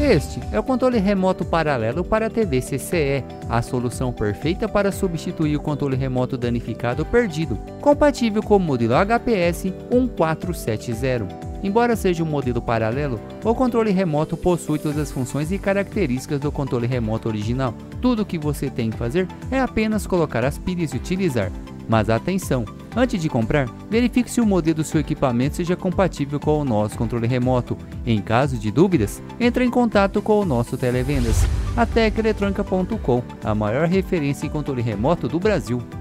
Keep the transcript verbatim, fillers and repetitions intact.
Este é o controle remoto paralelo para T V C C E, a solução perfeita para substituir o controle remoto danificado ou perdido, compatível com o modelo H P S um quatro sete zero. Embora seja um modelo paralelo, o controle remoto possui todas as funções e características do controle remoto original. Tudo o que você tem que fazer é apenas colocar as pilhas e utilizar. Mas atenção! Antes de comprar, verifique se o modelo do seu equipamento seja compatível com o nosso controle remoto. Em caso de dúvidas, entre em contato com o nosso televendas. A tec eletrônica ponto com, a maior referência em controle remoto do Brasil.